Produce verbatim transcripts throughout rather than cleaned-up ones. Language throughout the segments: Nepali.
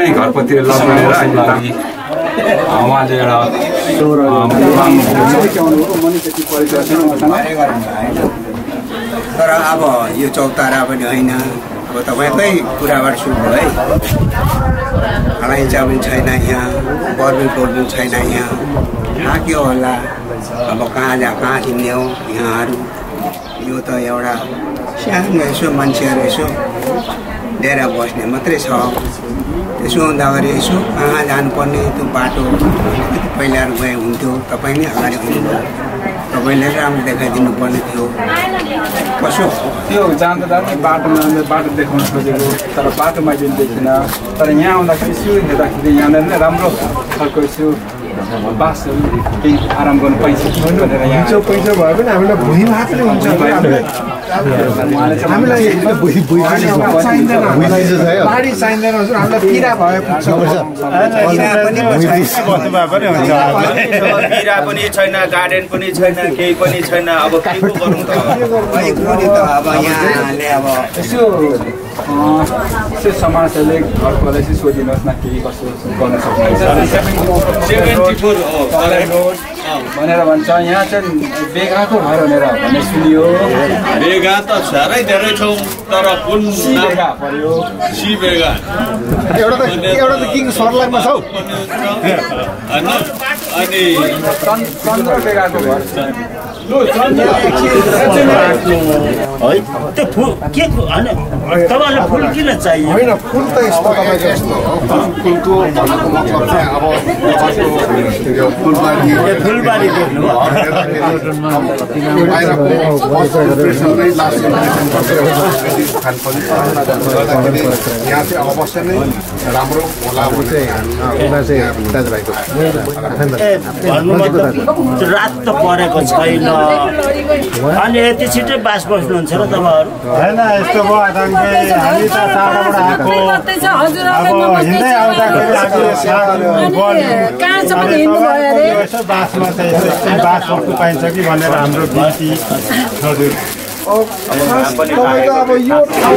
घरपतिर लगाएर लागि उहाँले एउटा तर अब यो चौतारा पनि होइन अब तपाईँकै कुराबाट सुन्नु है हलाइचा पनि छैन यहाँ बर्बिल पनि छैन यहाँ कहाँ के होला अब कहाँ जा कहाँ किन्ने हो यहाँहरू यो त एउटा सानो यसो मान्छेहरू यसो डेरा बस्ने मात्रै छ यसो हुँदाखेरि यसो कहाँ जानुपर्ने त्यो बाटो पहिलाहरू गए हुन्थ्यो तपाईँ नै अगाडि हुनुभयो तपाईँले राम्रो देखाइदिनु पर्ने थियो कसो त्यो जाँदा जाँदै बाटोमा बाटो देखाउन खोजेको तर बाटो मैले देखिनँ तर यहाँ आउँदाखेरि यसो हेर्दाखेरि यहाँनिर नै राम्रो खालको यसो बासहरू केही आराम गर्नु पाइन्छ कि भनेर यहाँ पैसा भयो भने हामीलाई भुइँ मात्रै हुन्छ हामीलाई बाढी चाहिँदैन हामीलाई पिरा भए पिरा पनि छैन गार्डन पनि छैन केही पनि छैन अब के को गरौँ त अब यहाँले अब यसो यसो समाजले घरकोलाई चाहिँ सोधिनुहोस् न केही कसो गर्न सक्नुहुन्छ भनेर भन्छ यहाँ चाहिँ बेगाको घर भनेर भन्ने सुनियो बेगा त साह्रै धेरै छौँ तर कुन बेगा पर्यो सी बेगा एउटा त एउटा त किङ सर्लाइमा छ अनि चन्द्र बेगाको घर है त्यो फुल के होइन तपाईँलाई फुल किन चाहियो होइन फुल त यस्तो तपाईँको यस्तो फुलको भन्नुको मतलब चाहिँ अब फुलबारी फुलबारी देख्नु यहाँ चाहिँ अवश्य नै राम्रो होला रात त परेको छैन अनि यति छिटै बास बस्नुहुन्छ र तपाईँहरू होइन यस्तो भयो हामी त टाढाबाट आएको अब हिँड्दै आउँदाखेरि यसो बासमा चाहिँ यसो बास बस्नु पाइन्छ कि भनेर हाम्रो बिन्ती हजुर अब यो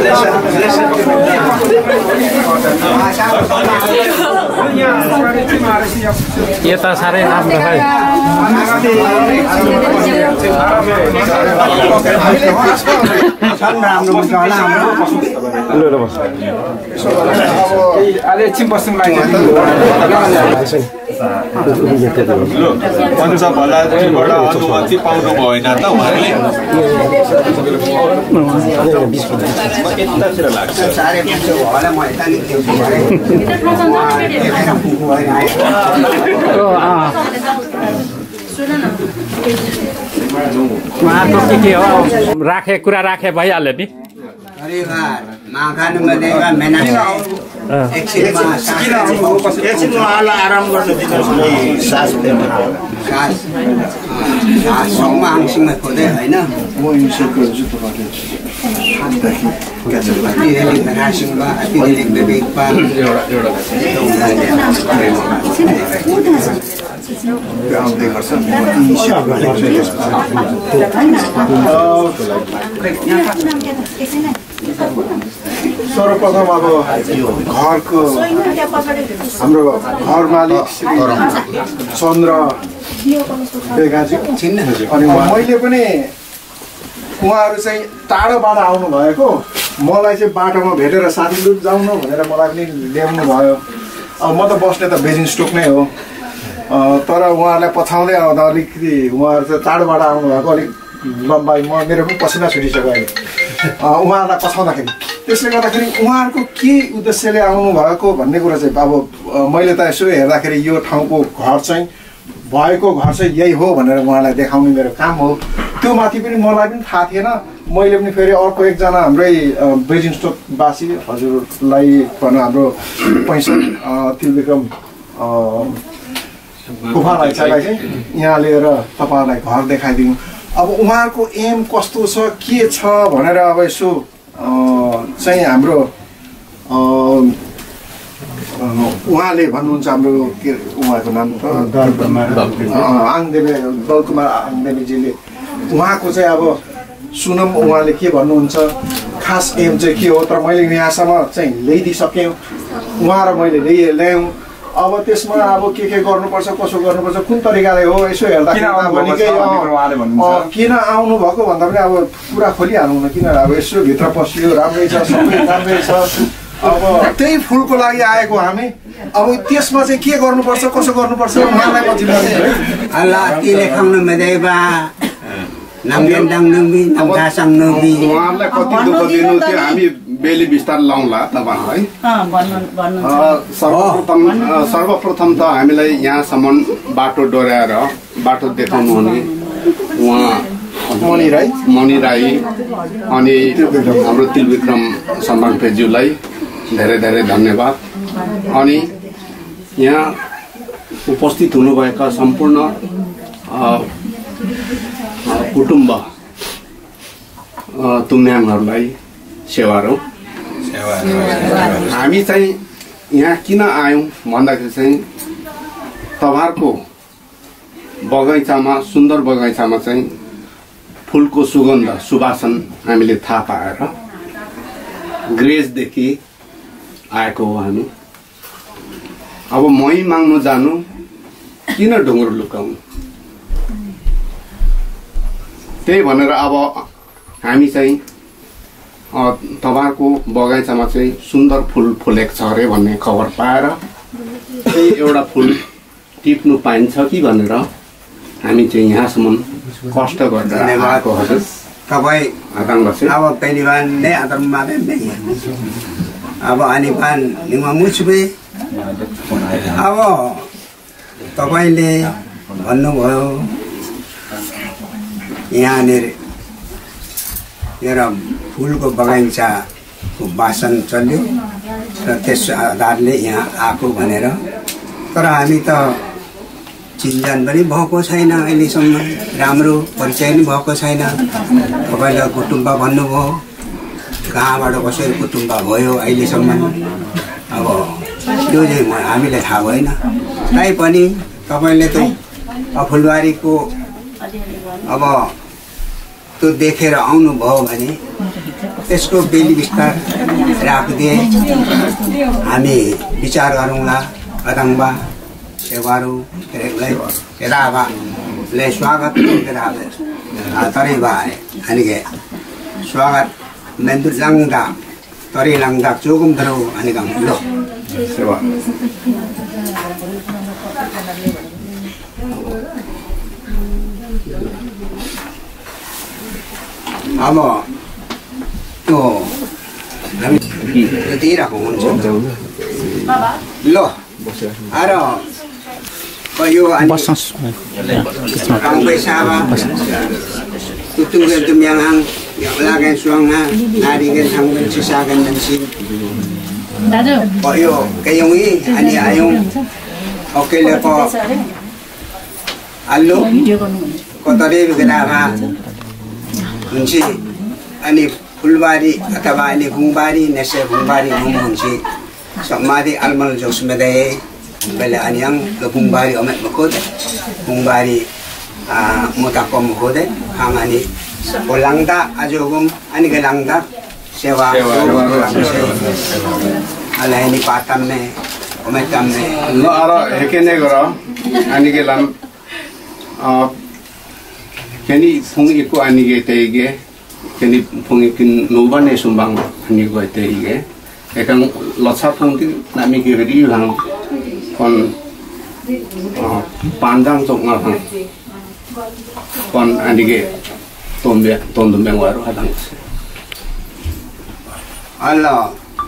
यता साह्रै राम्रो है राम्रो हुन्छ होला अहिले एकछिन बस्नु लागि अनुसारबाट अनुमति पाउनु भएन त उहाँले लाग्छ उहाँको के के हो राखे कुरा राखे भइहाल्यो नि एकछिन उहाँलाई आराम गर्न दिनुहोस् सास आङसिङमा खोज्दै होइन आउँदै गर्छ सर्वप्रथम अब घरको हाम्रो घर मालिक चन्द्र बेगाजी अनि मैले पनि उहाँहरू चाहिँ टाढोबाट आउनु भएको मलाई चाहिँ बाटोमा भेटेर साथी लुट जाउनु भनेर मलाई पनि ल्याउनु भयो अब म त बस्ने त बेजिङ स्टोक नै हो तर उहाँहरूलाई पछाउँदै आउँदा अलिकति उहाँहरू चाहिँ टाढोबाट आउनु भएको अलिक लम्बाइ म मेरो पनि पसिना छुटिसक्यो अहिले उहाँहरूलाई पछाउँदाखेरि त्यसले गर्दाखेरि उहाँहरूको के उद्देश्यले आउनु भएको भन्ने कुरा चाहिँ अब मैले त यसो हेर्दाखेरि यो ठाउँको घर चाहिँ भएको घर चाहिँ यही हो भनेर उहाँलाई देखाउने मेरो काम हो त्यो माथि पनि मलाई पनि थाहा थिएन मैले पनि फेरि अर्को एकजना हाम्रै बेजिङ स्टोकवासी हजुरलाई भन्नु हाम्रो पैसा त्रिविक्रम गुफालाई चाहिँ यहाँ लिएर तपाईँहरूलाई घर देखाइदिनु अब उहाँहरूको एम कस्तो छ के छ भनेर अब यसो चाहिँ हाम्रो उहाँले भन्नुहुन्छ हाम्रो के उहाँको नाम आङदेवी दलकुमार आङदेवीजीले उहाँको चाहिँ अब सुनौँ उहाँले के भन्नुहुन्छ खास एम चाहिँ के हो तर मैले यहाँसम्म चाहिँ ल्याइदिइसकेँ उहाँ र मैले ल्याइ ल्याउँ अब त्यसमा अब के के गर्नुपर्छ कसो गर्नुपर्छ कुन तरिकाले हो यसो हेर्दाखेरि किन आउनु भएको भन्दा पनि अब कुरा खोलिहालौँ न किन अब यसो भित्र पसियो राम्रै छ सबै राम्रै छ अब त्यही फुलको लागि आएको हामी अब त्यसमा चाहिँ के गर्नुपर्छ कसो गर्नुपर्छ उहाँलाई म जिम्मेवारी है Allah tile khang medeba namgendang numbi namgasang numbi उहाँलाई कति दुःख दिनु थियो हामी बेली विस्तार लाउँला तपाईहरुलाई सर्वप्रथम सर्वप्रथम त हामीलाई यहाँसम्म बाटो डोर्याएर बाटो देखाउनु हुने उहाँ मणि राई मणि राई अनि हाम्रो तिलविक्रम सम्मानपेज्यूलाई धेरै धेरै धन्यवाद अनि यहाँ उपस्थित हुनुभएका सम्पूर्ण कुटुम्ब तुम्याङहरूलाई सेवारो हामी चाहिँ यहाँ किन आयौँ भन्दाखेरि चाहिँ तपाईहरुको बगैँचामा सुन्दर बगैँचामा चाहिँ फुलको सुगन्ध सुवासन हामीले थाहा पाएर ग्रेजदेखि आएको हो हामी अब मही माग्नु जानु किन ढुङ्ग्रो लुकाउनु त्यही भनेर अब हामी चाहिँ तपाईहरुको बगैँचामा चाहिँ सुन्दर फुल फुलेको छ अरे भन्ने खबर पाएर त्यही एउटा फुल टिप्नु पाइन्छ कि भनेर हामी चाहिँ यहाँसम्म कष्ट गरेर आएको हजुर तपाईँ अब पहिलीबार नै आदरमा नै अब अनिपान निमा मुछबे अब तपाईले भन्नुभयो यहाँनिर एउटा फुलको बगैँचाको भाषण चल्यो र त्यस आधारले यहाँ आएको भनेर तर हामी त चिन्जान पनि भएको छैन अहिलेसम्म राम्रो परिचय पनि भएको छैन तपाईले कुटुम्ब भन्नुभयो कहाँबाट कसरी कुटुम्ब भयो अहिलेसम्म अब त्यो चाहिँ हामीले थाहा भएन तैपनि तपाईले त फुलबारीको अब त्यो देखेर आउनुभयो भने त्यसको बेली विस्तार राखिदिए हामी विचार गरौँला अदङ्बा सेवारू केदाबाले स्वागत तरी भाइ अनिके स्वागत मेन्दु लङ्दा तरी लङ्दा चोगुम धरो अनिकम लो सेवा अब त्यो हामी दिइरहेको हुन्छ ल आएर यो पैसाबा तुतुगे तुम्याङ लागे सुङा नारीगे थाङगे सिसागन नसी दाजु यो कयौँ अनि आयौँ ओकेले को आल्लो कतरे गराभा हुन्छ अनि फुलबारी अथवा अनि गुङबारी नेसे गुङबारी हुन्छ समाधि अलमल जोसमेदे बेले अनियङ गुङबारी अमेत मखोद गुङबारी आ मोताकम होदे हामानी बोलांदा आजोगम अनि गलांदा सेवा अलाइनी पातम में ओमेतम में ल आरो हेकेने गर अनि गेलाम अ केनी फुङिको अनि गे तेगे केनी फुङिकिन नोबने सुम्बाङ अनि गए तेगे एकन लछा फुङति नामी के रेडी हाङ kon pandang sok ngal kon andige tombe tondum yang waru hadang Allah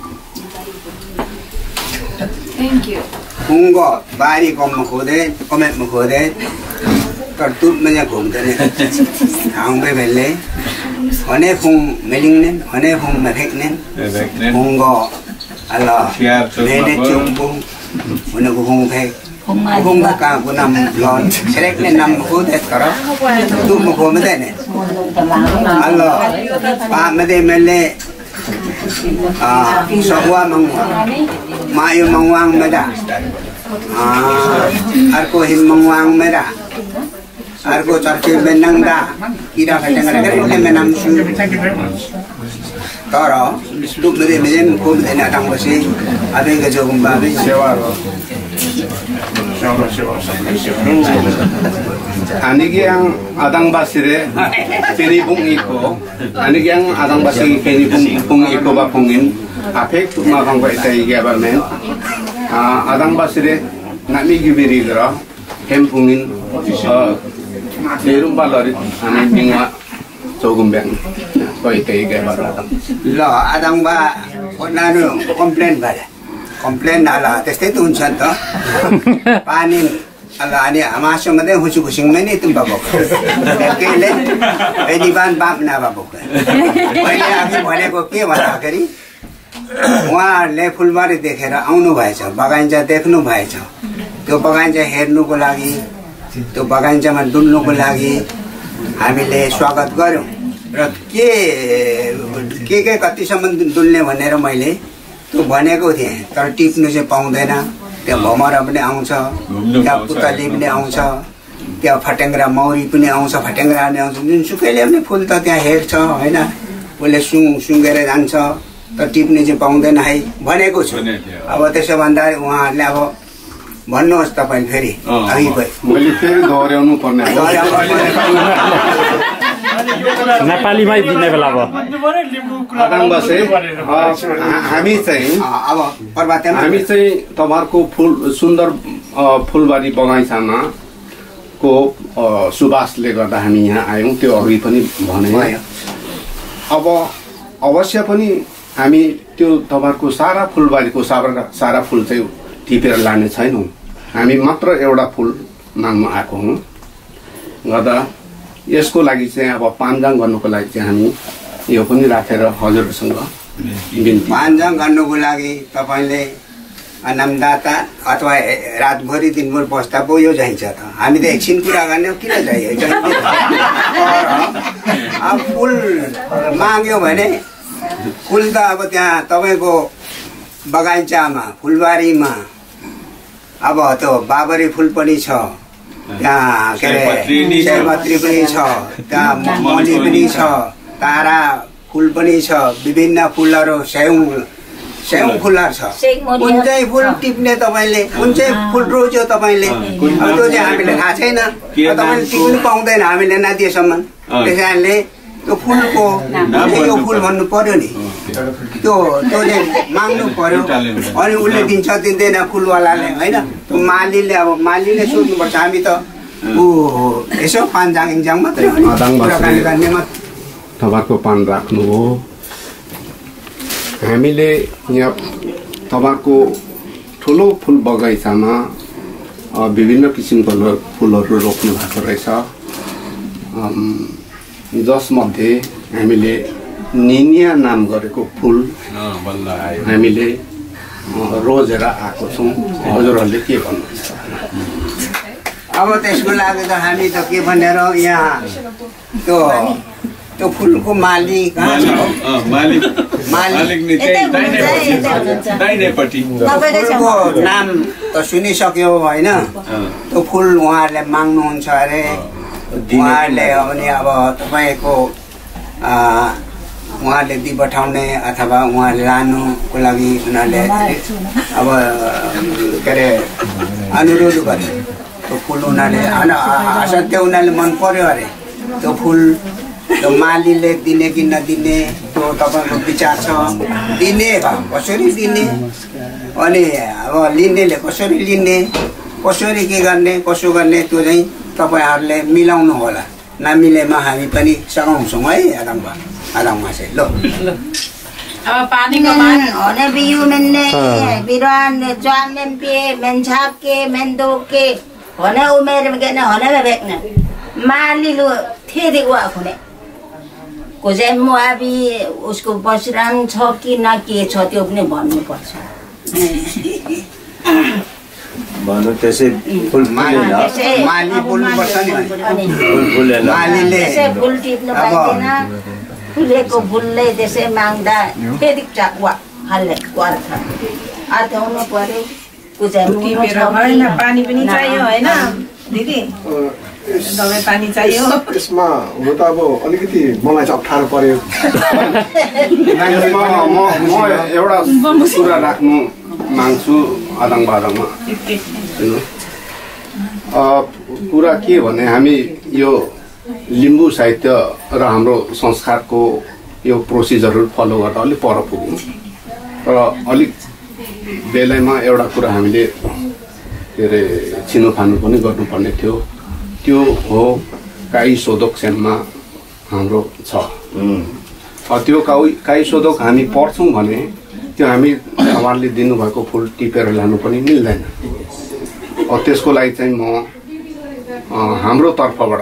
thank you hungo bari kom khode komet khode kartut menya gomde ne aung be belle hone phung meling nen hone phung mehek nen hungo Allah mene chumpung Una buhung pek, buhung ka bunam lon, serek ne nam ko det karo, tu mo ko mede ne. Allah, pa mede mele, ah, sohwa mangwa, mayu mangwang meda, ah, arko him mangwang meda, arko charke benang da, kira kadang kadang ne menam su, तर lubere mejen ko de na tang basi abeng ke jogum ba abeng sewa ro anigi yang adang basire peni bung iko anigi yang adang basi peni bung bung iko ba pungin apek ma bang ba itai ge ba men adang basire nami gibiri gra hem pungin derum ba lori ani bingwa jogum beng ko itai ge ba ल adang ba nanu komplain ba komplain ala त्यस्तै त हुन्छ नि त पानी ala ani amasong de husu kusing mai ni tumba bok केले एदिबान बाप ना बाबुक मैले अघि भनेको के भन्दाखेरि उहाँहरूले फुलबारी देखेर आउनु भएछ बगैँचा देख्नु भएछ त्यो बगैँचा हेर्नुको लागि त्यो बगैँचामा डुल्नुको लागि हामीले स्वागत गर्यौं र के के के कतिसम्म डुल्ने भनेर मैले त्यो भनेको थिएँ तर टिप्नु चाहिँ पाउँदैन त्यहाँ भमरा पनि आउँछ त्यहाँ पुतली पनि आउँछ त्यहाँ फटेङ्ग्रा मौरी पनि आउँछ फटेङ्ग्रा पनि आउँछ जुनसुकैले पनि फुल त त्यहाँ हेर्छ होइन उसले सुङ सुँगेर जान्छ तर टिप्ने चाहिँ पाउँदैन है भनेको छु अब त्यसो भन्दा उहाँहरूले अब भन्नुहोस् तपाईँ फेरि अघि मैले फेरि दोहोऱ्याउनु पर्ने नेपालीमै दिने बेला अब हामी चाहिँ अब हामी चाहिँ तपाईँहरूको फुल सुन्दर फुलबारी बगैँचामा को सुवासले गर्दा हामी यहाँ आयौँ त्यो अघि पनि भने अब अवश्य पनि हामी त्यो तपाईँहरूको सारा फुलबारीको सारा सारा फुल चाहिँ टिपेर लाने छैनौँ हामी मात्र एउटा फुल माग्नु आएको हौँ गर्दा यसको लागि चाहिँ अब पानजाङ गर्नुको लागि चाहिँ हामी यो पनि राखेर हजुरसँग बिन्ती पानजाङ गर्नुको लागि तपाईँले नामदाता अथवा रातभरि दिनभर बस्दा पो यो चाहिन्छ त हामी त एकछिन कुरा गर्ने किन चाहियो अब फुल माग्यो भने फुल त अब त्यहाँ तपाईँको बगैँचामा फुलबारीमा अब त्यो बाबरी फुल पनि छ त्यहाँ के अरे सयपत्री पनि छ त्यहाँ मली पनि छ तारा फुल पनि छ विभिन्न फुलहरू स्याउ स्याउ फुलहरू छ कुन चाहिँ फुल टिप्ने तपाईँले कुन चाहिँ फुल रोज्यो तपाईँले अब त्यो चाहिँ हामीले थाहा छैन तपाईँले टिप्नु पाउँदैन हामीले नदिएसम्म त्यस कारणले त्यो फुलको यो फुल भन्नु पर्यो नि त्यो त्यो चाहिँ माग्नु पर्यो अनि उसले दिन्छ दिँदैन फुलवालाले होइन मालीले अब मालीले सोध्नुपर्छ हामी त ऊ यसो पानजाङ इन्जाङ मात्रै कुराकानी गर्ने मात्रै तपाईँको पान राख्नु हो हामीले यहाँ तपाईँको ठुलो फुल बगैँचामा विभिन्न किसिमको फुलहरू रोप्नु भएको रहेछ जसमध्ये हामीले निनिया नाम गरेको फुल हामीले रोजेर आएको छौँ हजुरहरूले के भन्नुहुन्छ अब त्यसको लागि त हामी त के भनेर यहाँ त्यो त्यो फुलको माली कहाँ छ फुलको नाम त सुनिसक्यो होइन त्यो फुल उहाँहरूले माग्नुहुन्छ अरे उहाँहरूले अनि अब तपाईँको उहाँहरूले दिइपठाउने अथवा उहाँहरूले लानुको लागि उनीहरूले अब के अरे अनुरोध गरे त्यो फुल उनीहरूले असाध्यै उनीहरूले मन पर्यो अरे त्यो फुल त्यो मालीले दिने कि नदिने त्यो तपाईँको विचार छ दिने कसरी दिने अनि अब लिनेले कसरी लिने कसरी के गर्ने कसो गर्ने त्यो चाहिँ तपाईँहरूले मिलाउनु होला नमिलेमा हामी पनि सघाउँछौँ है आदममा आदममा चाहिँ ल होने बियु मेन्ने बिरान जान में पे मेंछाप के मेंदो के होने उमेर में के न होने में बेकने माली लो थे दिवा खुने को चाहिँ म अभी उसको बसराम छ कि न के छ त्यो पनि भन्नु पर्छ भन्नु त्यसै फुल माली माली बोल्नु पर्छ नि फुल फुलेन मालीले त्यसै फुल टिप्नु पाइदैन फुलेको फुलले त्यसै माग्दा फेरि चाकवा हाल्ने अर्थ अर्थ हुनु पर्यो कुजा टिपेर भएन पानी पनि चाहियो हैन दिदी दबाई पानी चाहियो यसमा हुन त अब अलिकति मलाई चाहिँ अप्ठ्यारो पर्यो म एउटा कुरा राख्नु माग्छु आदाङ बादाङमा कुरा के भने हामी यो लिम्बू साहित्य र हाम्रो संस्कारको यो प्रोसिजरहरू फलो गर्दा अलिक पर पुग्यौँ र अलिक बेलैमा एउटा कुरा हामीले के अरे छिनोफानो पनि गर्नुपर्ने थियो त्यो हो काई सोधोक सेनमा हाम्रो छ त्यो काई काई सोधोक हामी पढ्छौँ भने त्यो हामी उहाँले दिनुभएको फुल टिपेर लानु पनि मिल्दैन त्यसको लागि चाहिँ म हाम्रो तर्फबाट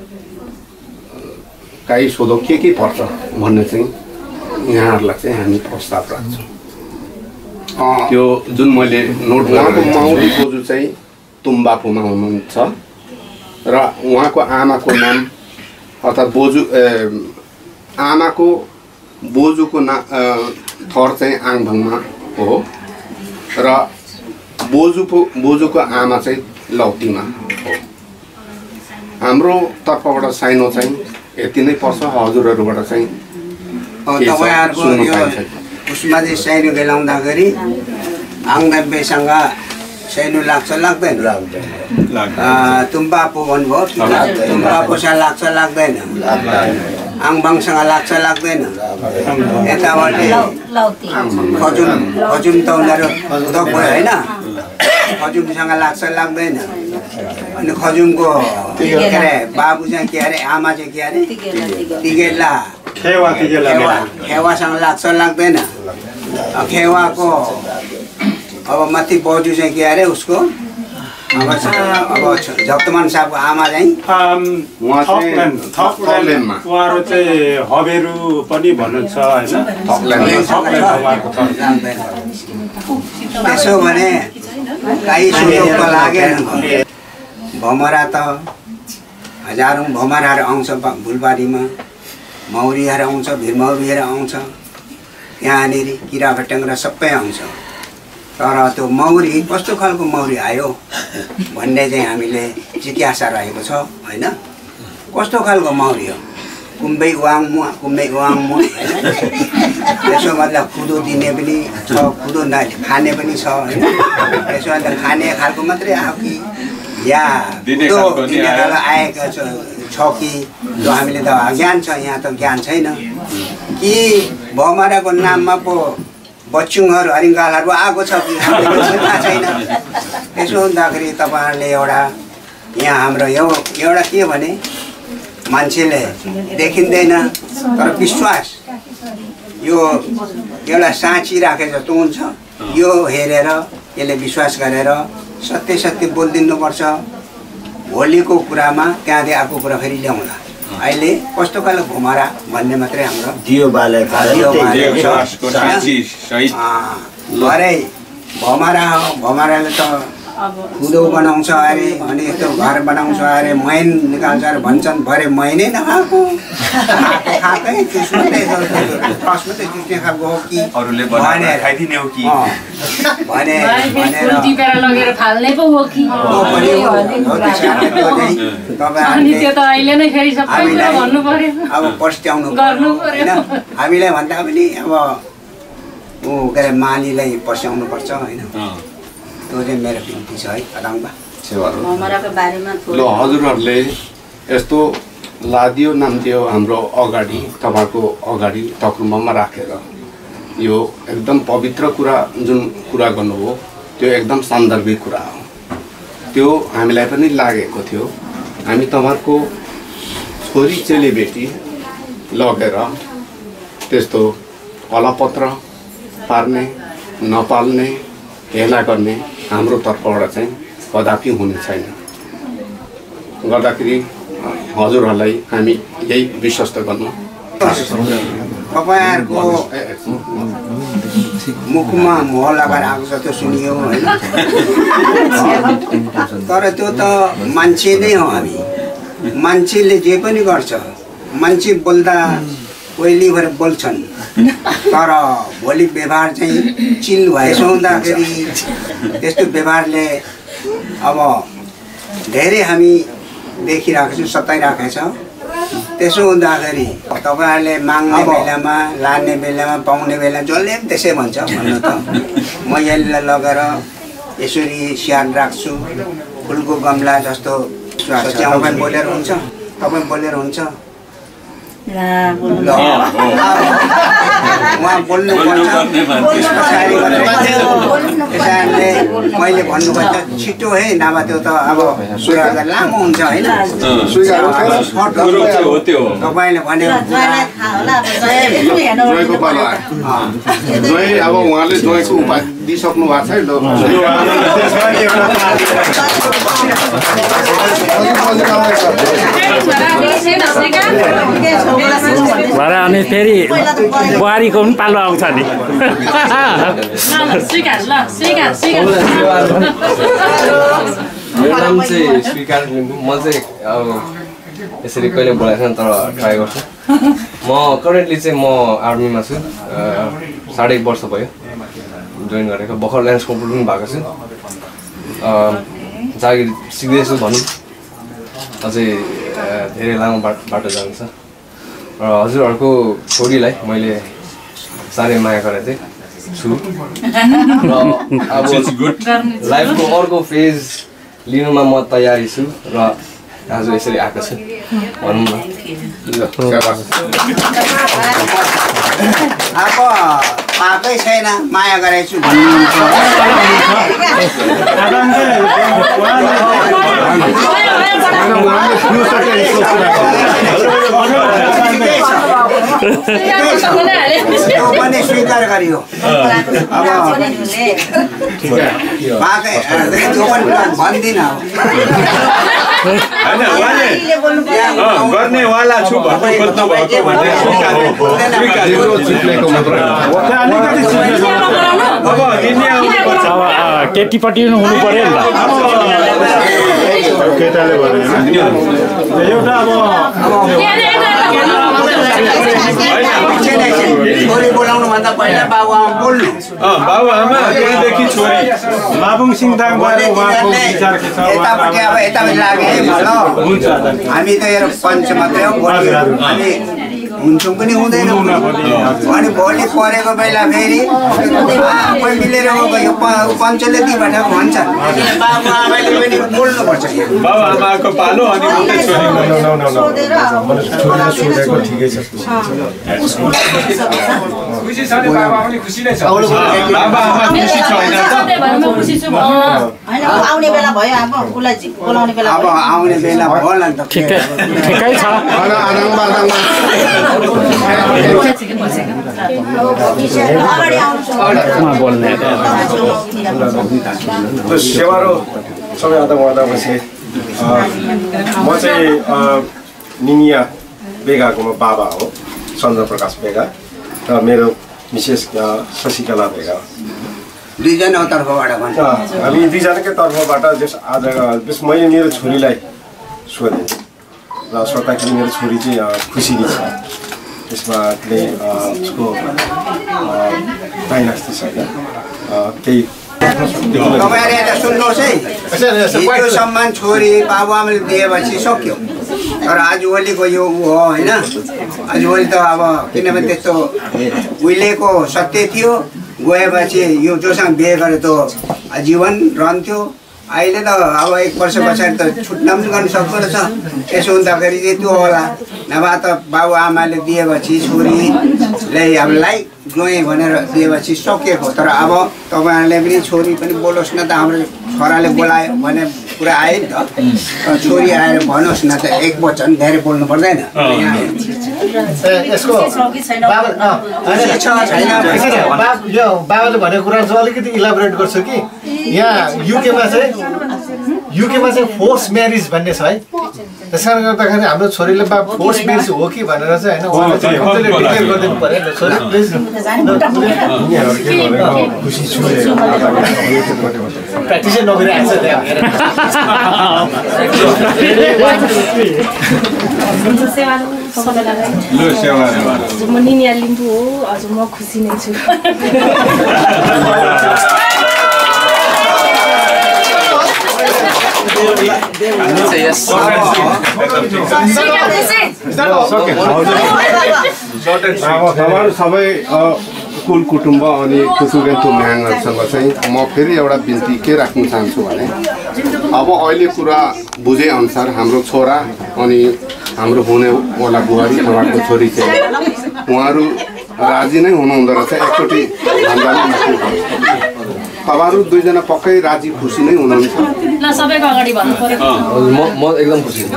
काई सोधोक के के पर्छ भन्ने चाहिँ यहाँहरूलाई चाहिँ हामी प्रस्ताव राख्छौँ त्यो जुन मैले नोट गरेको माउली बोजू चाहिँ तुम्बापुमा हुनुहुन्छ र उहाँको आमाको नाम अर्थात् बोजू आमाको बोजूको ना थर चाहिँ आङभाङमा हो र बोजूको बोजूको आमा चाहिँ लौतीमा हो हाम्रो तर्फबाट साइनो चाहिँ यति नै पर्छ हजुरहरूबाट चाहिँ तपाईँहरूको यो उसमा चाहिँ साइनो खेलाउँदाखेरि आङदाबेसँग साइनो लाग्छ लाग्दैन तुम्बापो भन्नुभयो तुम्बापोसँग लाग्छ लाग्दैन आङबाङसँग लाग्छ लाग्दैन यताबाट खजुम खजुम त उनीहरू उदक भयो होइन खजुमसँग लाग्छ लाग्दैन अनि खजुमको के अरे बाबु चाहिँ के अरे आमा चाहिँ के अरे तिगेला खेवा तिगेला खेवासँग लाग्छ लाग्दैन खेवाको अब माथि बोजू चाहिँ के अरे उसको अब अब जप्तमान साहबको आमा चाहिँ उहाँहरू चाहिँ हबेरू पनि भन्नुहुन्छ होइन त्यसो भने काहीँ सोधोको लागेन भमरा त हजारौँ भमराहरू आउँछ फुलबारीमा मौरीहरू आउँछ भिरमौरीहरू आउँछ यहाँनिर किरा फट्याङ्ग्रा सबै आउँछ तर त्यो मौरी कस्तो खालको मौरी आयो भन्ने चाहिँ हामीले जिज्ञासा रहेको छ होइन कस्तो खालको मौरी हो कुम्बै वाङ मुवा कुम्बै वाङ मुवा होइन त्यसो मतलब कुदो दिने पनि छ कुदो खाने पनि छ होइन त्यसो मतलब खाने खालको मात्रै आयो कि या कुदो दिने खालको आएको छ कि त्यो हामीले त ज्ञान छ यहाँ त ज्ञान छैन कि भमराको नाममा पो बच्चुङहरू हरिङ्गालहरू आएको छ कि थाहा छैन त्यसो हुँदाखेरि तपाईँहरूले एउटा यहाँ हाम्रो यो एउटा के भने मान्छेले देखिँदैन तर विश्वास यो एउटा साँची राखे जस्तो हुन्छ यो हेरेर यसले विश्वास गरेर सत्य सत्य बोलिदिनुपर्छ भोलिको कुरामा त्यहाँदेखि अर्को कुरा फेरि ल्याउँला अहिले कस्तो खालको भमरा भन्ने मात्रै हाम्रो दियो बाले भरे भमरा हो भमराले त कुदो बनाउँछ अरे अनि यस्तो घर बनाउँछ अरे मैन निकाल्छ अरे भन्छन् भरे मैनै नखाएको खाएकै त्यसमा मात्रै चुस्ने खालको हो कि अरूले बनाएर खाइदिने हो कि भने भनेर टिपेर लगेर फाल्ने पो हो कि तपाईँहरूले त्यो त अहिले नै फेरि सबै कुरा भन्नु पर्यो अब पस्ट्याउनु गर्नु पर्यो होइन हामीलाई भन्दा पनि अब ऊ के अरे मालीलाई पस्याउनु पर्छ होइन त्यो चाहिँ मेरो बिन्ती छ है अदाङबा ल हजुरहरूले यस्तो लादियो नाम्दियो हाम्रो अगाडि तपाईँको अगाडि तक्रुम्बामा राखेर यो एकदम पवित्र कुरा जुन कुरा गर्नुभयो त्यो एकदम सान्दर्भिक कुरा हो त्यो हामीलाई पनि लागेको थियो हामी तपाईँहरूको छोरी चेलीबेटी लगेर त्यस्तो अलपत्र पार्ने नपाल्ने हेला गर्ने हाम्रो तर्फबाट चाहिँ कदापि हुने छैन गर्दाखेरि हजुरहरूलाई हामी यही विश्वस्त गर्नु तपाईँहरूको मुखमा मोह लगाएर आएको छ त्यो सुनियो होइन तर त्यो त मान्छे नै हो हामी मान्छेले जे पनि गर्छ मान्छे बोल्दा कोइली भएर बोल्छन् तर भोलि व्यवहार चाहिँ चिल भएसो हुँदाखेरि त्यस्तो व्यवहारले अब धेरै हामी देखिरहेको छु सताइरहेको छ त्यसो हुँदाखेरि तपाईँहरूले माग्ने बेलामा लाने बेलामा पाउने बेला जसले पनि त्यसै भन्छ भन्नु त म यसलाई लगेर यसरी स्याहार राख्छु फुलको गमला जस्तो तपाईँ बोलेर हुन्छ तपाईँ बोलेर हुन्छ उहाँ बोल्नुपर्छ त्यसैले मैले भन्नुपर्छ छिटो है नभए त्यो त अब सुरक्षा लामो हुन्छ होइन तपाईँले भनेको अब उहाँले जोइको उपाधि दिइसक्नु भएको छ भएर अनि फेरि बुहारीको पनि पालो आउँछ नि मेरो नाम चाहिँ स्वीकार लिम्बू म चाहिँ अब यसरी कहिले बोलाएको छैन तर ट्राई गर्छु म करेन्टली चाहिँ म आर्मीमा छु साढे एक वर्ष भयो जोइन गरेको भर्खर ल्यान्सकोप पनि भएको छु जागिर सिक्दैछु भनौँ अझै धेरै लामो बाटो बाटो जानु छ र हजुरहरूको छोरीलाई मैले साह्रै माया गरेको थिएँ छु र अब लाइफको अर्को फेज लिनुमा म तयारी छु र आज यसरी आएको छु भनौँ न अब पाएकै छैन माया गरेको छु त्यो पनि स्वीकार गरियो अब पाएकै त्यो पनि भन्दिनँ गर्नेवाला छु भन्नु खोज्नु भएको भने केटीपट्टि हुनु पर्यो नि त केटाले भन्यो एउटा छोरी बोलाउनु भन्दा पहिला बाबुआमा बोल्नु बाबुआमा त्यहाँदेखि छोरी माबुङ सिङदाङ गएर उहाँको विचार के छ यतापट्टि अब यतापट्टि लागे हुन्छ हामी त यहाँ पञ्च मात्रै हो हामी हुन्छौँ पनि हुँदैनौँ अनि भोलि परेको बेला फेरि कोही मिलेर यो पञ्चले दिबाट भन्छ बाबुआमाले पनि बोल्नुपर्छ बाबुआमाको पालो अनि सोधेको ठिकै छ खुसी छ नि बाबा पनि खुसी नै छ बाबुआमा खुसी छ हैन त आउने बेला भयो अब उलाई बोलाउने बेला अब आउने बेला होला नि त ठिकै ठिकै छ बोल्ने सेवारो सबै आधा उहाँ बसे म चाहिँ निनिया बेगाको बाबा हो चन्द्र प्रकाश बेगा र मेरो मिसेस शशिकला बेगा दुईजना तर्फबाट भन्छ हामी दुईजनाकै तर्फबाट जस आज जस मैले मेरो छोरीलाई सोधेँ र सोद्धाखेरि मेरो छोरी चाहिँ खुसी नै छ त्यसमा उसको पाइनास्ती छैन केही तपाईँहरू यता सुन्नुहोस् है यो सम्मान छोरी बाबुआमाले दिएपछि सक्यो तर आजभोलिको यो ऊ हो होइन आजभोलि त अब किनभने त्यस्तो उहिलेको सत्य थियो गएपछि यो जोसँग बिहे गरे त जीवन रहन्थ्यो अहिले त अब एक वर्ष पछाडि त छुट्न पनि गर्न सक्दो रहेछ त्यसो हुँदाखेरि चाहिँ त्यो होला नभए त बाबुआमाले दिएपछि छोरीलाई अब लाइक जोएँ भनेर दिएपछि सकिएको तर अब तपाईँहरूले पनि छोरी पनि बोलोस् न त हाम्रो छोराले बोलायो भने कुरा आयो नि त छोरी आएर भन्नुहोस् न त एक वचन धेरै बोल्नु पर्दैन यो बाबाले भनेको कुरा चाहिँ अलिकति इलाबोरेट गर्छु कि यहाँ युकेमा चाहिँ युकेमा चाहिँ फोर्स म्यारिज भन्ने छ है त्यस कारणले गर्दाखेरि हाम्रो छोरीले बा फोर्स म्यारिज हो कि भनेर चाहिँ होइन डिक्लेयर गरिदिनु पर्यो छोरी प्लिज खुसी छु प्र्याक्टिसै नगरिरहेको छ म निनिया लिम्बू हो हजुर म खुसी नै छु तपाईँहरू सबै कुल कुटुम्ब अनि कुसुगेन्तु म्याङहरूसँग चाहिँ म फेरि एउटा बिन्ती के राख्न चाहन्छु भने अब अहिले कुरा बुझेअनुसार हाम्रो छोरा अनि हाम्रो हुनेवाला बुहारी उहाँको छोरी चाहिँ उहाँहरू राजी नै हुनुहुँदो रहेछ एकचोटि भन्दा तपाईँहरू दुईजना पक्कै राजी खुसी नै हुनुहुन्छ ल सबैको अगाडि भन्नु पर्यो म म एकदम खुसी छु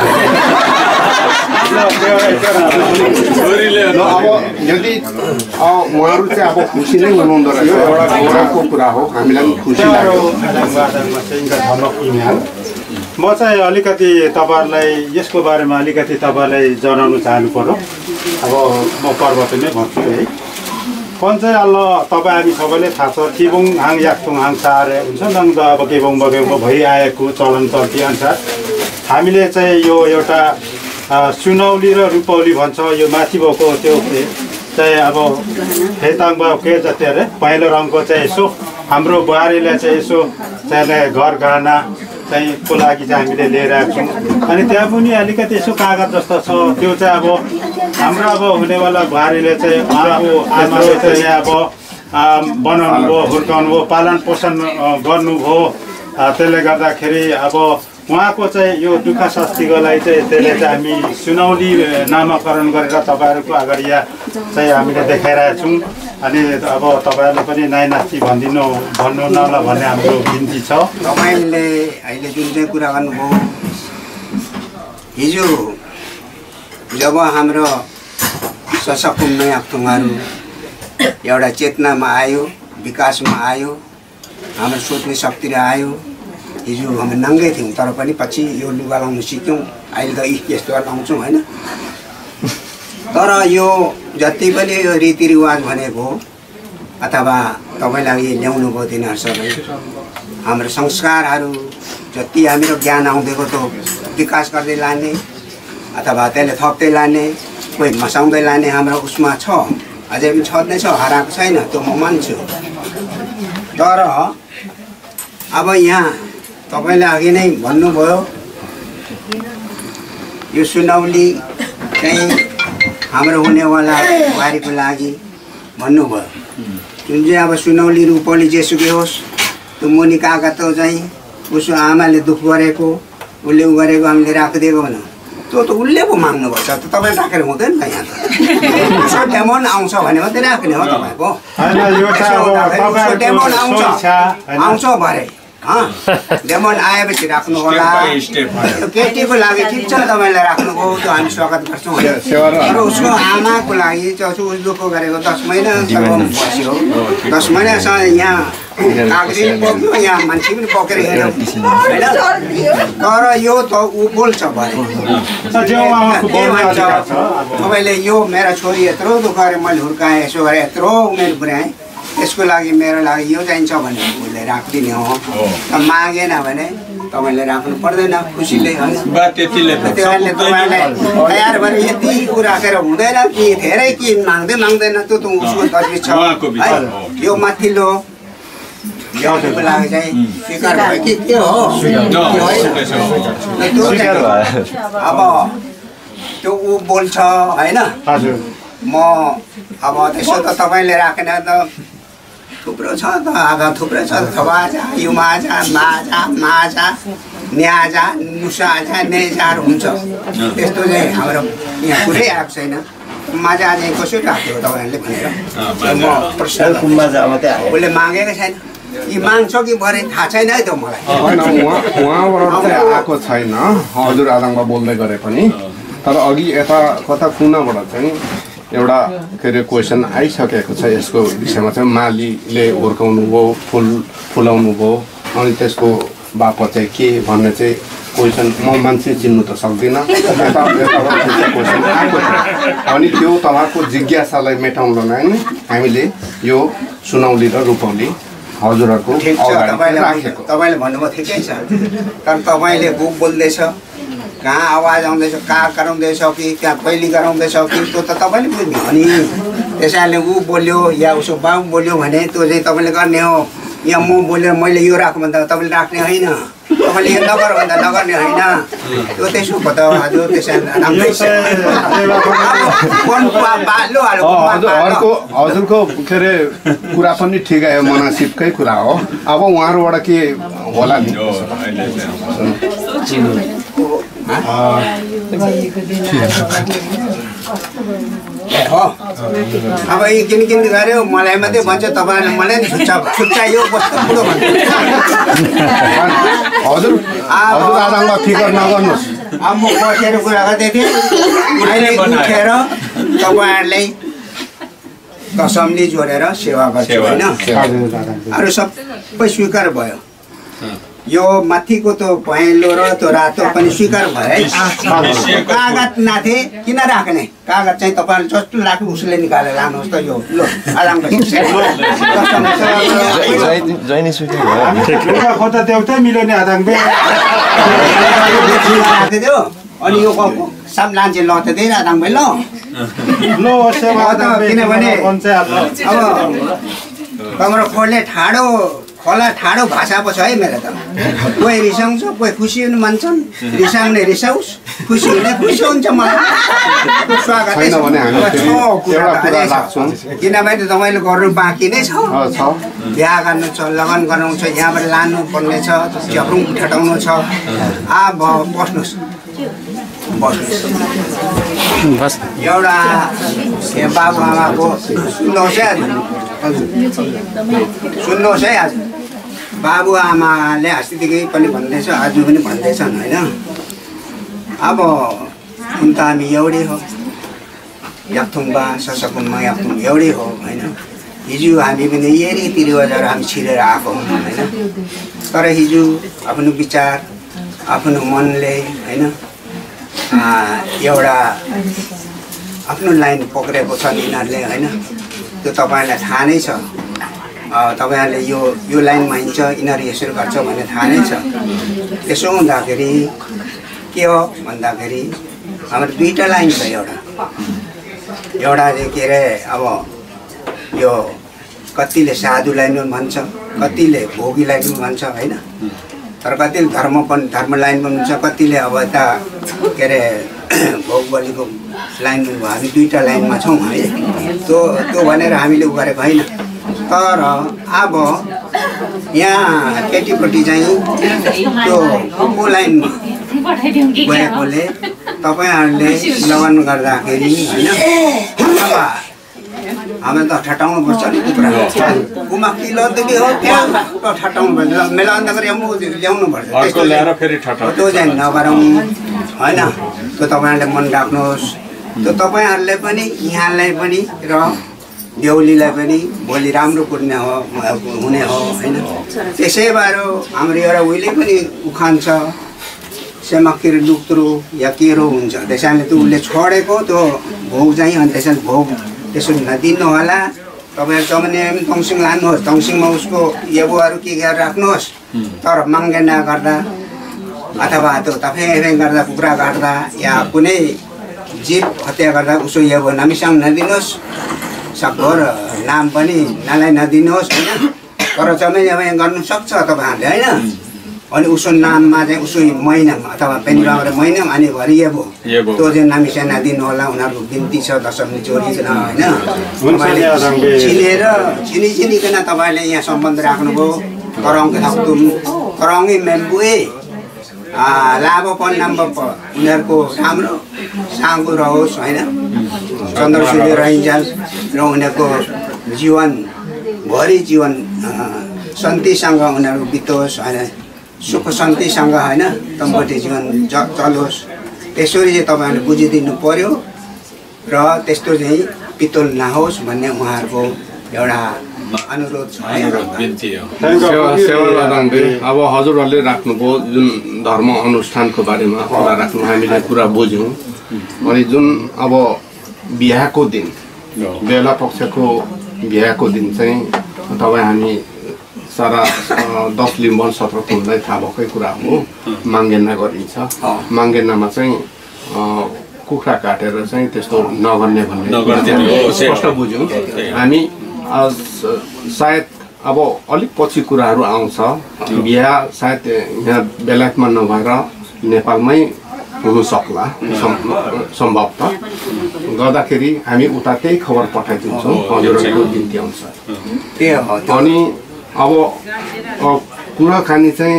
अब यदि उहाँहरू चाहिँ अब खुसी नै हुनुहुँदो रहेछ एउटा गौरवको कुरा हो हामीलाई पनि खुसी लाग्यो म चाहिँ अलिकति तपाईँहरूलाई यसको बारेमा अलिकति तपाईँलाई जनाउन चाहनु पर्यो अब म पर्वतमै भन्छु है कन चाहिँ अल्ल तपाईँ हामी सबैले थाहा छ थिबुङ हाङ याक्थुङ हाङ सारे हुन्छ नङ त अब केबुङ बगेङको भइआएको चलन चल्ती अनुसार हामीले चाहिँ यो एउटा सुनौली र रुपौली भन्छ यो माथि भएको त्यो चाहिँ अब फेताङ भयो के जति अरे पहेँलो रङको चाहिँ यसो हाम्रो बुहारीलाई चाहिँ यसो चाहिँ घर गहना चाहिँ को लागि चाहिँ हामीले लिएर आएको छौँ अनि त्यहाँ पनि अलिकति यसो कागज जस्तो छ त्यो चाहिँ अब हाम्रो अब हुनेवाला बुहारीले चाहिँ उहाँको आमाले चाहिँ यहाँ अब बनाउनु भयो हुर्काउनु भयो पालन पोषण गर्नुभयो त्यसले गर्दाखेरि अब उहाँको चाहिँ यो दुःख शास्तिको लागि चाहिँ त्यसले चाहिँ हामी सुनौली नामाकरण गरेर तपाईँहरूको अगाडि यहाँ चाहिँ हामीले देखाइरहेका छौँ अनि अब तपाईँहरूले पनि नाइ नास्ती भनिदिनु भन्नु न ल भन्ने हाम्रो बिन्ती छ तपाईँले अहिले जुन चाहिँ कुरा गर्नुभयो हिजो जब हाम्रो सशकुम नयाँथुङहरू एउटा चेतनामा आयो विकासमा आयो हाम्रो सोच्ने शक्ति आयो हिजो हामी नङ्गै थियौँ तर पनि पछि यो लुगा लाउनु सिक्यौँ अहिले त यस्तो लाउँछौँ होइन तर यो जति पनि यो रीतिरिवाज भनेको अथवा तपाईँलाई ल्याउनु भयो तिनीहरू सबै हाम्रो संस्कारहरू जति हाम्रो ज्ञान आउँदैको त विकास गर्दै लाने अथवा त्यसले थप्दै लाने कोही मसाउँदै लाने हाम्रो उसमा छ अझै पनि छँदै छ हराएको छैन त्यो म मान्छु तर अब यहाँ तपाईँले अघि नै भन्नुभयो यो सुनौली चाहिँ हाम्रो हुनेवाला बुहारीको लागि भन्नुभयो जुन चाहिँ अब सुनौली रुपौली जेसुकै होस् त्यो मुनि कागज त चाहिँ उसको आमाले दुःख गरेको उसले उ गरेको हामीले राखिदिएको भन त्यो त उसले पो माग्नुपर्छ त तपाईँले राखेर हुँदैन त यहाँ त उसको डेमोन आउँछ भने मात्रै राख्ने हो तपाईँको उसको डेमोन आउँछ आउँछ भरे डेमोन आएपछि राख्नु होला केटीको लागि ठिक छ तपाईँलाई राख्नुभयो त्यो हामी स्वागत गर्छौँ तर उसको आमाको लागि चाहिँ उस दुःख गरेको दस महिनासम्म बस्यो दस महिनासम्म यहाँ कागजी पक्यो यहाँ मान्छे पनि पकेर हिँड्यो होइन तर यो त ऊ बोल्छ भरे तपाईँले यो मेरो छोरी यत्रो दुःख गरेर मैले हुर्काएँ यसो गरेँ यत्रो उमेर पुर्याएँ यसको लागि मेरो लागि यो चाहिन्छ भने उसले राखिदिने हो मागेन भने तपाईँले राख्नु पर्दैन खुसीले तपाईँले तयार भएर यति ऊ राखेर हुँदैन कि धेरै कि माग्दै माग्दैन त्यो त उसको तस्बिर छ है यो माथिल्लो ल्याउनुको लागि चाहिँ स्वीकार भयो कि के हो अब त्यो ऊ बोल्छ होइन म अब त्यसो त तपाईँले राखेन त थुप्रो छ त आगा थुप्रै छ थवाजा युमाजा माजा माजा न्याजा नुसाजा नेजार हुन्छ त्यस्तो चाहिँ हाम्रो यहाँ कुरै आएको छैन माजा चाहिँ कसरी राख्यो तपाईँहरूले भनेर म प्रश्न उसले मागेको छैन यी माग्छ कि भरे थाहा छैन है त मलाई होइन उहाँबाट चाहिँ आएको छैन हजुर आदङमा बोल्दै गरे पनि तर अघि यता कता कुनाबाट चाहिँ एउटा के अरे क्वेसन आइसकेको छ यसको विषयमा चाहिँ मालीले हुर्काउनु भयो फुल फुलाउनु भयो अनि त्यसको बापत चाहिँ के भन्ने चाहिँ क्वेसन म मान्छे चिन्नु त सक्दिनँ क्वेसन आएको छ अनि त्यो तपाईँको जिज्ञासालाई मेटाउनलाई नै हामीले यो सुनौली र रुपौली हजुरहरूको तपाईँले भन्नुभयो ठिकै छ तर तपाईँले बुक बोल्दैछ कहाँ आवाज आउँदैछ कहाँ गराउँदैछ कि कहाँ पहिली गराउँदैछ कि त्यो त तपाईँले बुझ्ने हो नि त्यसैले ऊ बोल्यो या उसको बाउ बोल्यो भने त्यो चाहिँ तपाईँले गर्ने हो यहाँ म बोलेर मैले यो राख्नु भन्दा तपाईँले राख्ने होइन तपाईँले यो नगर भन्दा नगर्ने होइन त्यो त्यसो भयो त हजुर त्यसै राम्रै छ अर्को हजुरको के अरे कुरा पनि ठिकै हो मुनासिबकै कुरा हो अब उहाँहरूबाट के होला नि अब यी किन किन गऱ्यो मलाई मात्रै भन्छ तपाईँहरूले मलाई नि छुट्टा छुट्टा यो कस्तो कुरो भन्छ हजुर हजुर आराममा फिकर नगर्नुहोस् अब म बसेर कुरा गर्दै थिएँ अहिले उठेर तपाईँहरूलाई कसमले जोडेर सेवा गर्छु होइन अरू सबै स्वीकार भयो यो माथिको त पहेँलो र त्यो रातो पनि स्वीकार भयो है कागज नाथे किन राख्ने कागज चाहिँ तपाईँले जस्तो राख्नु उसले निकालेर लानुहोस् त यो ल आराम राखिदियो अनि यो सब लान्छे ल त त्यही राधाङ भाइ ल किनभने अब हाम्रो खोले ठाडो खोला ठाडो भाषा पो छ है मेरो त कोही रिसाउँछ कोही खुसी हुनु मान्छन् रिसाउने रिसाउस् खुसी हुने खुसी हुन्छ मलाई स्वागत किनभने तपाईँले गर्नु बाँकी नै छ बिहा गर्नु छ लगन गराउनु छ यहाँबाट लानु पर्ने छ झ्याप्रुङ ठटाउनु छ आ बस्नुहोस् बस्नुहोस् एउटा बाबु आमाको सुन्नुहोस् है सुन्नुहोस् है आज बाबु आमाले अस्तिदेखि पनि भन्दैछ आज पनि भन्दैछन् होइन अब हुन त हामी एउटै हो याक्थुङबा ससकुममा याक्थुङ एउटै हो होइन हिजो हामी पनि यही रीतिरिवाजहरू हामी छिरेर आएको होइन तर हिजो आफ्नो विचार आफ्नो मनले होइन एउटा आफ्नो लाइन पक्रेको छ यिनीहरूले होइन त्यो तपाईँहरूलाई थाहा नै छ तपाईँहरूले यो यो लाइनमा हिँड्छ यिनीहरू यसरी गर्छ भन्ने थाहा नै छ त्यसो हुँदाखेरि के हो भन्दाखेरि हाम्रो दुईवटा लाइन छ एउटा एउटा के अरे अब यो कतिले साधु लाइन पनि भन्छ कतिले भोगी लाइन पनि भन्छ होइन तर कतिले धर्म पनि धर्म लाइन पनि हुन्छ कतिले अब यता के अरे भोग बलिको लाइन पनि भयो हामी दुईवटा लाइनमा छौँ है त्यो त्यो भनेर हामीले उ गरेको होइन तर अब यहाँ केटीपट्टि चाहिँ त्यो को लाइनमा गएकोले तपाईँहरूले लगन गर्दाखेरि होइन अब हामी त ठटाउनु पर्छ नि त्यो कुरा उमा किलो देखि हो त्यहाँ ठटाउनु पर्छ मेला अन्तखेरि ल्याउनु पर्छ त्यो चाहिँ नगरौँ होइन त्यो तपाईँहरूले मन राख्नुहोस् त्यो तपाईँहरूले पनि यहाँलाई पनि र देउलीलाई पनि भोलि राम्रो कुर्ने हो हुने हो होइन त्यसै भएर हाम्रो एउटा उहिले पनि उखान छ सेमकिर डुक्रो या केरो हुन्छ त्यसैले त्यो उसले छोडेको त्यो भोग चाहिँ अनि त्यसैले भोग त्यसो नदिनु होला तपाईँहरू चौमने तङसिङ लानुहोस् तङसिङमा उसको येबुहरू के गरेर राख्नुहोस् तर माङ्गे नगर्दा अथवा त्यो तफेफेङ गर्दा कुखुरा काट्दा या कुनै जीव हत्या गर्दा उसो येबु नमिसाङ नदिनुहोस् सकभर नाम पनि नलाई नदिनुहोस् होइन तर चमेली गर्नु सक्छ तपाईँहरूले होइन अनि उसो नाममा चाहिँ उसो महिनामा अथवा पेन्डुलामा महिनामा अनि भरि येबो त्यो चाहिँ नामिसा नदिनु होला उनीहरूको बिन्ती छ दशमी जोडिकन होइन चिनेर चिनी चिनिकन तपाईँले यहाँ सम्बन्ध राख्नुभयो करङ थाक्तुम करङ्गी मेम्बुए लाभो पनि नम्बर उनीहरूको राम्रो साङ्गो रहोस् होइन चन्द्र सूर्य रहन्जाल र उनीहरूको जीवनभरि जीवन शान्तिसँग उनीहरू बितोस् होइन सुख शान्तिसँग होइन दम्पति जीवन ज चलोस् त्यसरी चाहिँ तपाईँहरूले बुझिदिनु पर्यो र त्यस्तो चाहिँ पितोल नहोस् भन्ने उहाँहरूको एउटा अनुरोध छ। अब हजुरहरूले राख्नुभयो जुन धर्म अनुष्ठानको बारेमा कुरा राख्नु हामीले कुरा बुझ्यौँ अनि जुन अब बिहाको दिन बेला पक्षको बिहाको दिन चाहिँ तपाईँ हामी सारा दस लिम्बन सत्र खुनलाई थाहा भएकै कुरा हो माङ्गेन्ना गरिन्छ माङ्गेन्नामा चाहिँ कुखुरा काटेर चाहिँ त्यस्तो नगर्ने भन्ने स्पष्ट बुझ्यौँ हामी सायद अब अलिक पछि कुराहरू आउँछ बिहा सायद यहाँ बेलायतमा नभएर नेपालमै हुन सक्ला सम्भवतः गर्दाखेरि हामी उता त्यही खबर पठाइदिन्छौँ हजुरहरूको बिन्ती अनुसार अनि अब कुराकानी चाहिँ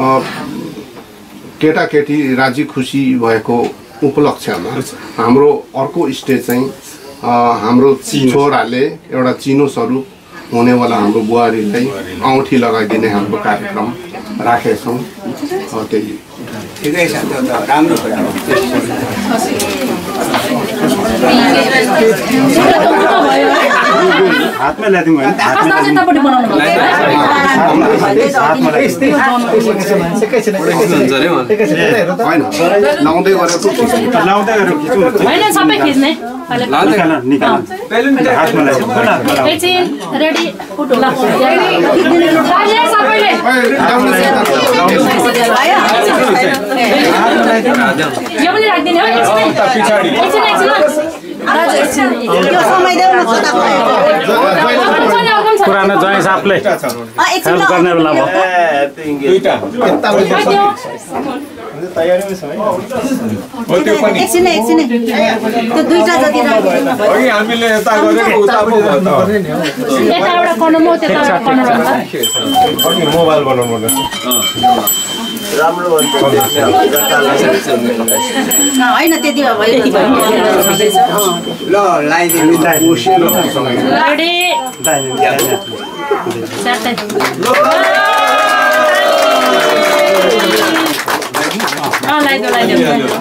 केटाकेटी राजी खुसी भएको उपलक्ष्यमा हाम्रो अर्को स्टेज चाहिँ हाम्रो छोराले एउटा चिनो स्वरूप हुनेवाला हाम्रो बुहारीलाई औँठी लगाइदिने हाम्रो कार्यक्रम राखेछौँ त्यही ठिकै छ त्यो त राम्रो कुरा हो हातमा ल्यादिउँ हैन हातमा चाहिँ तपाईले बनाउनु भएको हैन लाउँदै गरेको लाउँदै गरेको खिचौँ हैन सबै खिच्ने निकाल निकाल हातमा ल्यादिउँ एकछिन रेडी फोटो ला सबैले यो पनि राख्दिने हो एकछिन एकछिन एकछिन यो समय देऊ न छोटा पुरानो जय साहबले हेल्प गर्ने बेला भयो दुईटा तयारीमा छ है हो त्यो पनि एकछिन एकछिन त्यो दुईटा जति राख्नु अघि हामीले यता गरेको उता पो भयो त यता एउटा कर्नरमा त्यता एउटा कर्नरमा अनि मोबाइल बनाउनु पर्छ राम्रो हुन्छ हैन त्यति भयो ल लाइदिनु रेडी साथै अ लाइदो लाइदो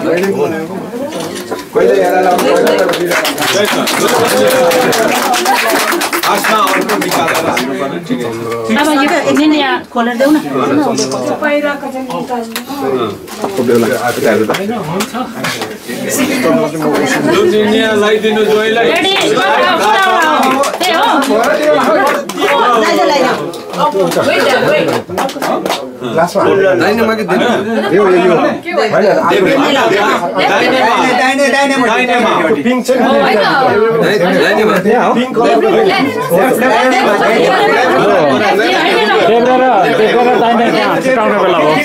कहिले यार आस्मा अर्को निकालेर हाल्नु पर्ने ठिकै छ अब यो निनिया खोलेर देऊ न बाहिरको चाहिँ निकाल्नु जो निनिया लाइदिनु जोइलाई रेडी त्यही हो लाइदो लाइदो लास्टमा दाइने मागे दिनु यो यो हैन दाइने दाइने दाइनेमा पिङ छ नि दाइनेमा पिङ कलर देब्रे र देब्रे र दाइने त्यहाँ छुटाउने बेला हो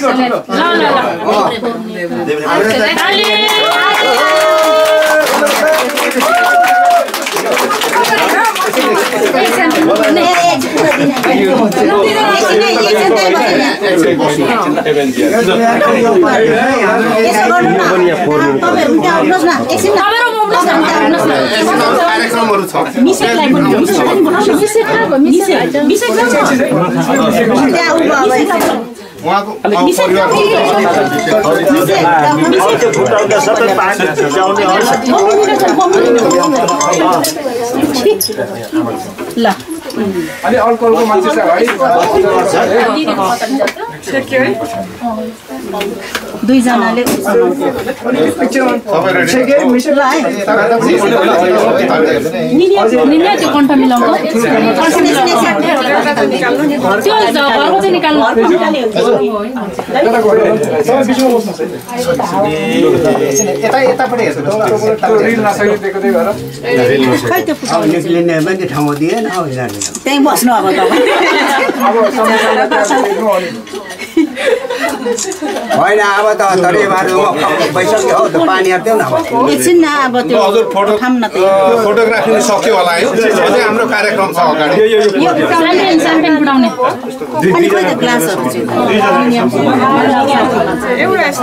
कार्यक्रमहरु छ उहाँको ल अनि अल्कोहलको मान्छे छ है दुई जनाले निनिया त्यो कन्ट मिलाउनु त्यो घरको चाहिँ निकाल्नु यता यतापट्टि हेर्छ त्यो रिल नसके देख्दै भएर खै त्यो फुटाउने निक्लिने पनि ठाउँ दिएन हो यिनीहरूले त्यही बस्नु अब तपाईँ होइन अब त तरेबाहरू भइसक्यो हौ त पानी हाल्थ्यौ न अब एकछिन न अब त्यो हजुर फोटो थाम न त्यो फोटोग्राफी सक्यो होला है अझै हाम्रो कार्यक्रम छ अगाडि साम्पेन साम्पेन बुढाउने अनि खोइ त ग्लासहरू चाहिँ एउटा यस्तो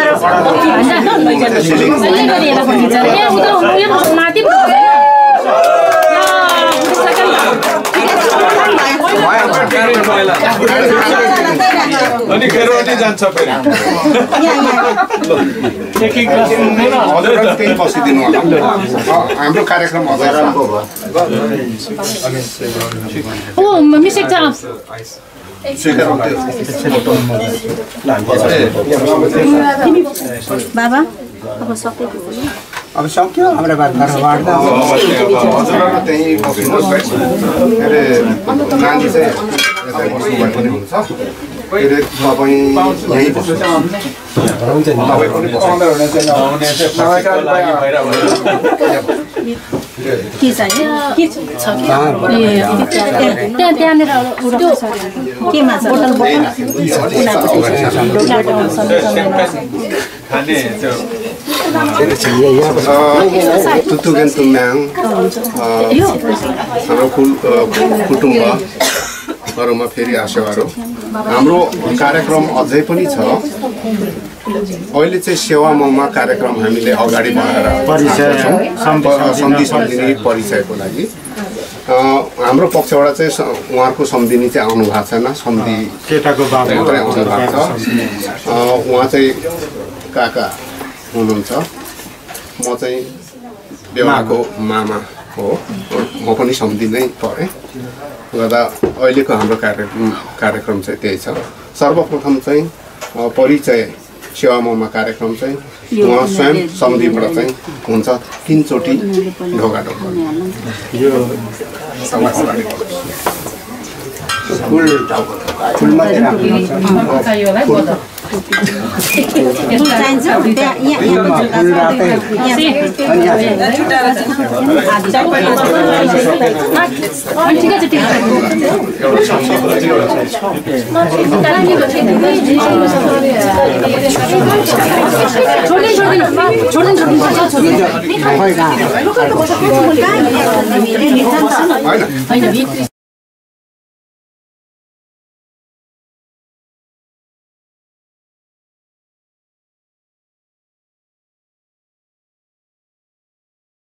माथि अनि फेरि अनि जान्छ फेरि हजुर त्यही बसिदिनु होला हाम्रो कार्यक्रम अझै ओ मिसेक छ बाबा अब सक्यो अब सक्यो हाम्रो बात घरबाट हजुरहरू त्यही बस्नुहोस् है के अरे नानी चाहिँ यतै बस्नुभयो भने हुन्छ के अरे तपाईँ यहीँ बस्नु तपाईँ पनि के चाहियो के छ कि त्यहाँ त्यहाँनिर केमा छ बोतल तुतुगेन तुम्याङ हाम्रो कुटुम्बहरूमा फेरि आसेवारो हाम्रो कार्यक्रम अझै पनि छ अहिले चाहिँ सेवा ममा कार्यक्रम हामीले अगाडि बढाएर सम्धि सम्धिनी परिचयको लागि हाम्रो पक्षबाट चाहिँ उहाँहरूको सम्धिनी चाहिँ आउनु भएको छैन सम्धि केटाको बाबु मात्रै आउनु भएको छ उहाँ चाहिँ काका हुनुहुन्छ म चाहिँ बेवाको मामा हो म पनि सम्धि नै परेँ गर्दा अहिलेको हाम्रो कार्यक्रम कार्यक्रम चाहिँ त्यही छ सर्वप्रथम चाहिँ परिचय सेवा ममा कार्यक्रम चाहिँ उहाँ स्वयं सम्धिबाट चाहिँ हुन्छ तिनचोटि ढोका ढोका यो फुल फुलमा छोड्दैन